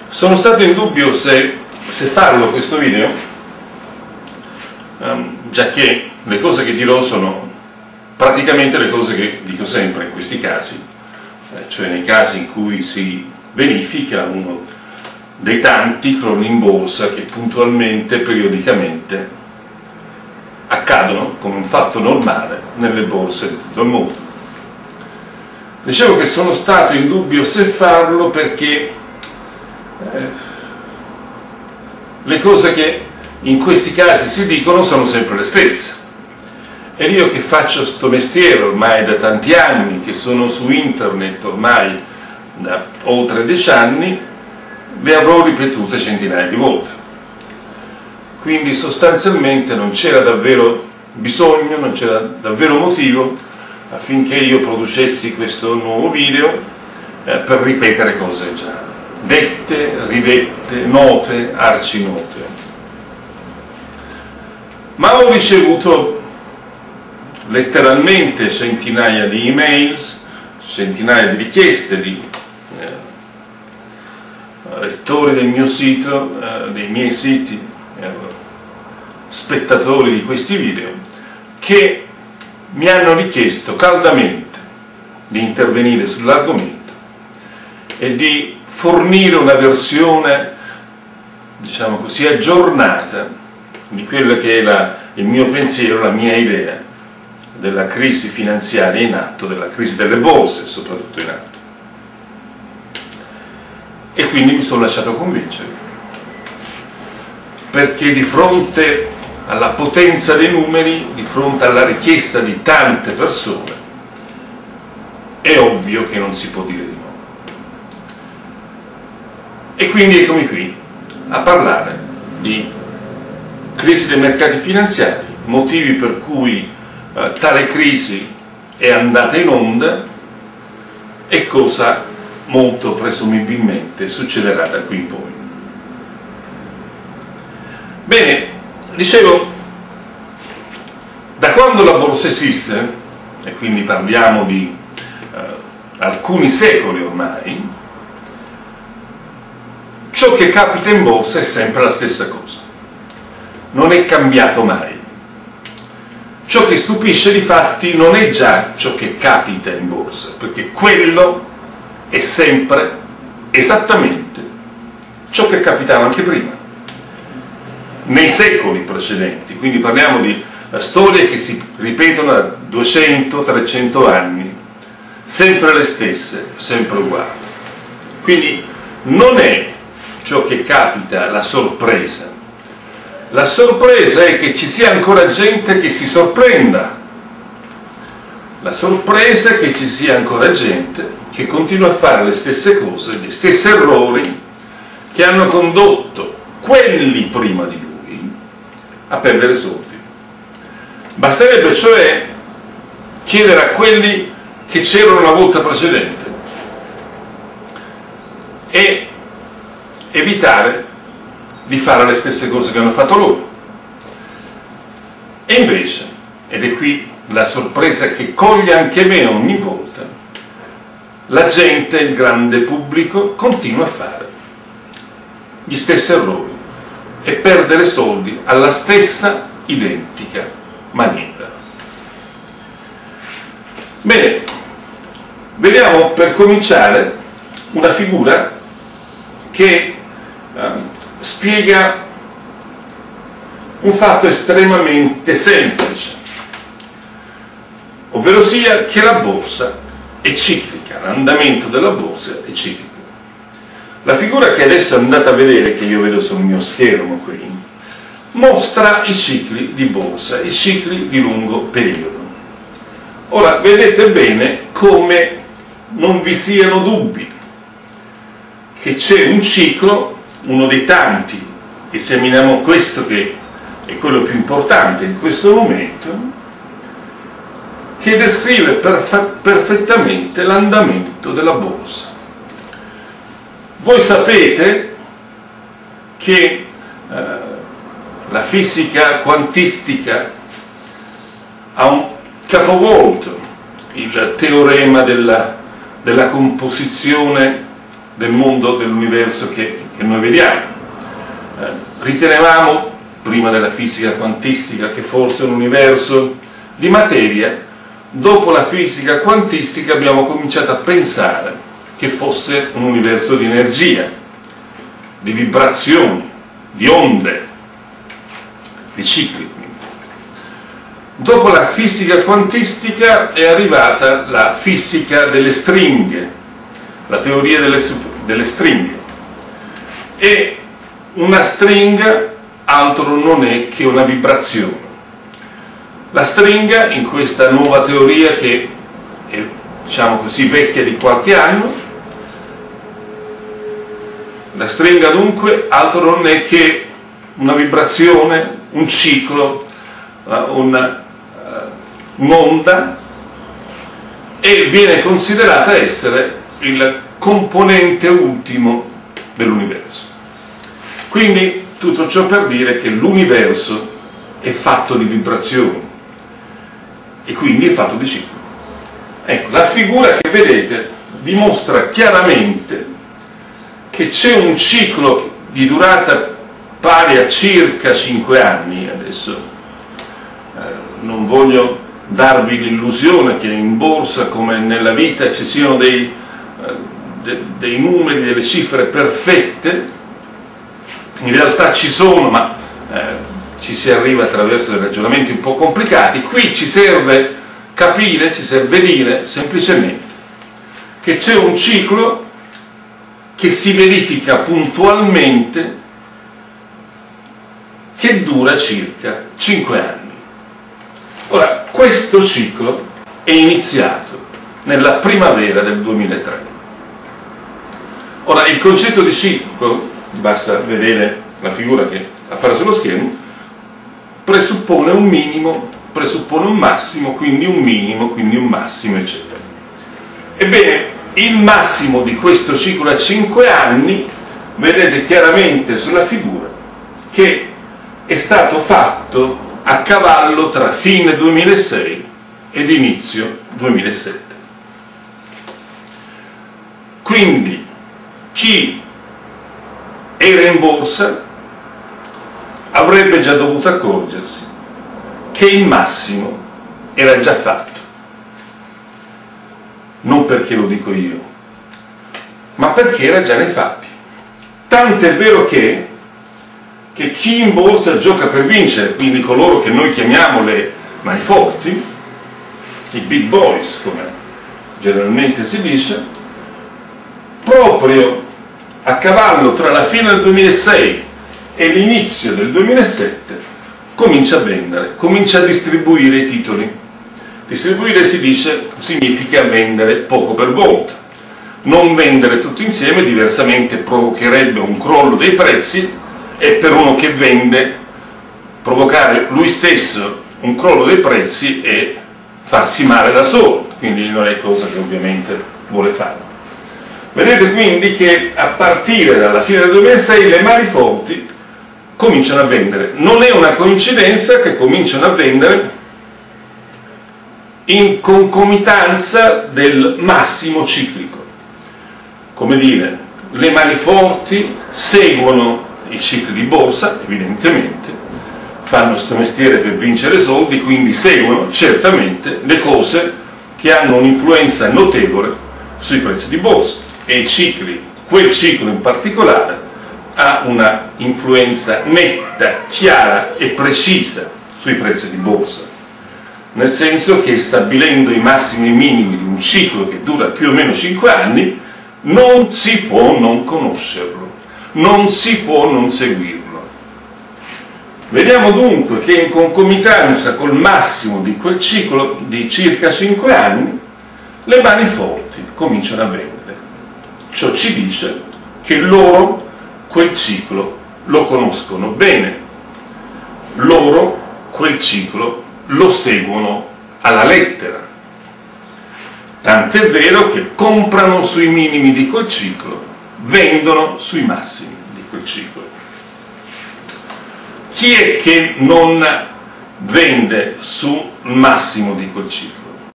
Sono stato in dubbio se farlo questo video, già che le cose che dirò sono praticamente le cose che dico sempre in questi casi, cioè nei casi in cui si verifica uno dei tanti crolli in borsa che puntualmente, periodicamente accadono come un fatto normale nelle borse di tutto il mondo. Dicevo che sono stato in dubbio se farlo perché le cose che in questi casi si dicono sono sempre le stesse. E io che faccio sto mestiere ormai da tanti anni, che sono su internet ormai da oltre 10 anni, le avrò ripetute centinaia di volte. Quindi sostanzialmente non c'era davvero bisogno, non c'era davvero motivo affinché io producessi questo nuovo video per ripetere cose già dette, ridette, note, arcinote. Ma ho ricevuto letteralmente centinaia di emails, centinaia di richieste di lettori del mio sito, dei miei siti, spettatori di questi video, che mi hanno richiesto caldamente di intervenire sull'argomento e di fornire una versione, diciamo così, aggiornata di quello che è il mio pensiero, la mia idea della crisi finanziaria in atto, della crisi delle borse soprattutto in atto. E quindi mi sono lasciato convincere, perché di fronte alla potenza dei numeri, di fronte alla richiesta di tante persone, è ovvio che non si può dire di no. E quindi eccomi qui a parlare di crisi dei mercati finanziari, motivi per cui tale crisi è andata in onda e cosa molto presumibilmente succederà da qui in poi. Bene, dicevo, da quando la borsa esiste, e quindi parliamo di alcuni secoli ormai, ciò che capita in borsa è sempre la stessa cosa, non è cambiato mai. Ciò che stupisce difatti non è già ciò che capita in borsa, perché quello è sempre esattamente ciò che capitava anche prima, nei secoli precedenti. Quindi parliamo di storie che si ripetono da 200-300 anni, sempre le stesse, sempre uguali. Quindi non è ciò che capita la sorpresa. La sorpresa è che ci sia ancora gente che si sorprenda. La sorpresa è che ci sia ancora gente che continua a fare le stesse cose, gli stessi errori che hanno condotto quelli prima di lui a perdere soldi. Basterebbe cioè chiedere a quelli che c'erano una volta precedente e evitare di fare le stesse cose che hanno fatto loro. E invece, ed è qui la sorpresa che coglie anche me ogni volta, la gente, il grande pubblico, continua a fare gli stessi errori e perdere soldi alla stessa identica maniera. Bene, vediamo per cominciare una figura che spiega un fatto estremamente semplice, ovvero sia che la borsa è ciclica, l'andamento della borsa è ciclico. La figura che adesso andate a vedere, che io vedo sul mio schermo qui, mostra i cicli di borsa, i cicli di lungo periodo. Ora vedete bene come non vi siano dubbi che c'è un ciclo, uno dei tanti, esaminiamo questo che è quello più importante in questo momento, che descrive perfettamente l'andamento della borsa. Voi sapete che la fisica quantistica ha un capovolto il teorema della composizione del mondo, dell'universo che che noi vediamo. Ritenevamo, prima della fisica quantistica, che fosse un universo di materia. Dopo la fisica quantistica abbiamo cominciato a pensare che fosse un universo di energia, di vibrazioni, di onde, di cicli. Dopo la fisica quantistica è arrivata la fisica delle stringhe, la teoria delle stringhe. E una stringa altro non è che una vibrazione. La stringa, in questa nuova teoria che è, diciamo così, vecchia di qualche anno, la stringa dunque altro non è che una vibrazione, un ciclo, un'onda, e viene considerata essere il componente ultimo dell'universo. Quindi tutto ciò per dire che l'universo è fatto di vibrazioni e quindi è fatto di ciclo. Ecco, la figura che vedete dimostra chiaramente che c'è un ciclo di durata pari a circa 5 anni. Adesso non voglio darvi l'illusione che in borsa come nella vita ci siano dei numeri, delle cifre perfette. In realtà ci sono, ma ci si arriva attraverso dei ragionamenti un po' complicati. Qui ci serve capire, ci serve dire semplicemente che c'è un ciclo che si verifica puntualmente, che dura circa 5 anni. Ora, questo ciclo è iniziato nella primavera del 2003. Ora, il concetto di ciclo, basta vedere la figura che appare sullo schermo, presuppone un minimo, presuppone un massimo, quindi un minimo, quindi un massimo, eccetera. Ebbene, il massimo di questo ciclo a 5 anni, vedete chiaramente sulla figura, che è stato fatto a cavallo tra fine 2006 ed inizio 2007. Quindi chi era in borsa avrebbe già dovuto accorgersi che il massimo era già fatto. Non perché lo dico io, ma perché era già nei fatti. Tant'è vero che chi in borsa gioca per vincere, quindi coloro che noi chiamiamo le mani forti, i big boys come generalmente si dice, proprio a cavallo tra la fine del 2006 e l'inizio del 2007 comincia a vendere, comincia a distribuire i titoli. Distribuire si dice, significa vendere poco per volta, non vendere tutti insieme, diversamente provocherebbe un crollo dei prezzi, e per uno che vende provocare lui stesso un crollo dei prezzi e farsi male da solo, quindi non è cosa che ovviamente vuole fare. Vedete quindi che a partire dalla fine del 2006 le mani forti cominciano a vendere. Non è una coincidenza che cominciano a vendere in concomitanza del massimo ciclico. Come dire, le mani forti seguono i cicli di borsa, evidentemente, fanno questo mestiere per vincere soldi, quindi seguono certamente le cose che hanno un'influenza notevole sui prezzi di borsa, e i cicli, quel ciclo in particolare, ha una influenza netta, chiara e precisa sui prezzi di borsa, nel senso che stabilendo i massimi e i minimi di un ciclo che dura più o meno 5 anni, non si può non conoscerlo, non si può non seguirlo. Vediamo dunque che in concomitanza col massimo di quel ciclo di circa 5 anni, le mani forti cominciano a vendere. Ciò ci dice che loro quel ciclo lo conoscono bene, loro quel ciclo lo seguono alla lettera. Tant'è vero che comprano sui minimi di quel ciclo, vendono sui massimi di quel ciclo. Chi è che non vende sul massimo di quel ciclo?